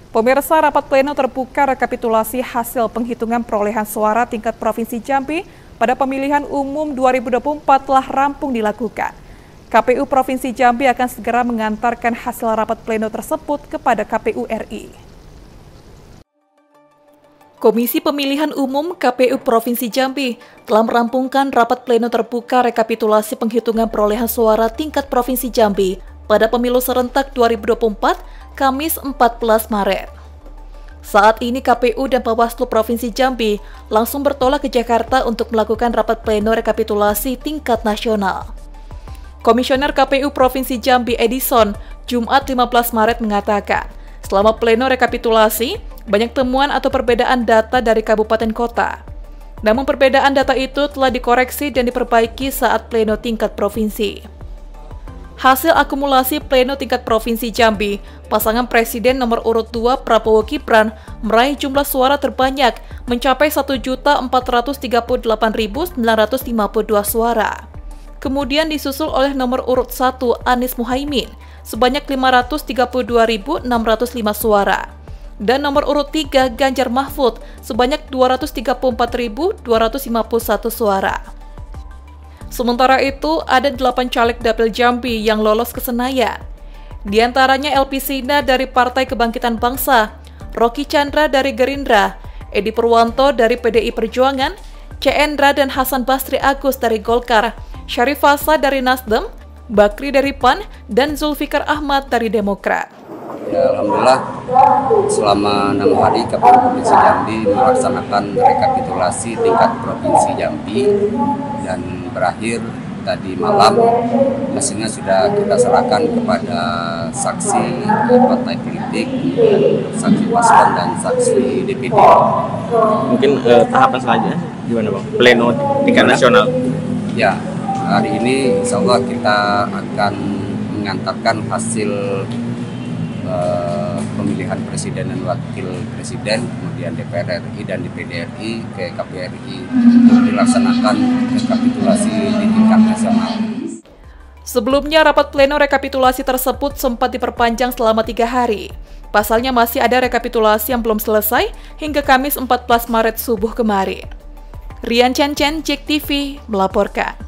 Pemirsa, rapat pleno terbuka rekapitulasi hasil penghitungan perolehan suara tingkat Provinsi Jambi pada pemilihan umum 2024 telah rampung dilakukan. KPU Provinsi Jambi akan segera mengantarkan hasil rapat pleno tersebut kepada KPU RI. Komisi Pemilihan Umum KPU Provinsi Jambi telah merampungkan rapat pleno terbuka rekapitulasi penghitungan perolehan suara tingkat Provinsi Jambi pada pemilu serentak 2024 Kamis 14 Maret. Saat ini KPU dan Bawaslu Provinsi Jambi langsung bertolak ke Jakarta untuk melakukan rapat pleno rekapitulasi tingkat nasional. Komisioner KPU Provinsi Jambi Edison Jumat 15 Maret mengatakan, selama pleno rekapitulasi, banyak temuan atau perbedaan data dari kabupaten kota. Namun perbedaan data itu telah dikoreksi dan diperbaiki saat pleno tingkat provinsi. Hasil akumulasi pleno tingkat Provinsi Jambi, pasangan Presiden nomor urut 2 Prabowo Gibran meraih jumlah suara terbanyak mencapai 1.438.952 suara. Kemudian disusul oleh nomor urut 1 Anies Muhaimin sebanyak 532.605 suara. Dan nomor urut 3 Ganjar Mahfud sebanyak 234.251 suara. Sementara itu, ada 8 caleg Dapil Jambi yang lolos ke Senayan. Di antaranya LP Sina dari Partai Kebangkitan Bangsa, Rocky Chandra dari Gerindra, Edi Purwanto dari PDI Perjuangan, C. Endra dan Hasan Basri Agus dari Golkar, Syarif Fasa dari Nasdem, Bakri dari PAN, dan Zulfikar Ahmad dari Demokrat. Ya, alhamdulillah selama 6 hari KPU Provinsi Jambi melaksanakan rekapitulasi tingkat Provinsi Jambi dan berakhir tadi malam. Hasilnya sudah kita serahkan kepada saksi partai politik, saksi paslon dan saksi DPD. Mungkin tahapan selanjutnya gimana Bang? Pleno tingkat nasional. Ya, hari ini insya Allah kita akan mengantarkan hasil pemilihan presiden dan wakil presiden, kemudian DPR RI dan DPD RI ke KPU RI untuk dilaksanakan rekapitulasi di tingkat nasional. Sebelumnya, rapat pleno rekapitulasi tersebut sempat diperpanjang selama 3 hari. Pasalnya masih ada rekapitulasi yang belum selesai hingga Kamis 14 Maret subuh kemarin. Rian Chen, JEK TV melaporkan.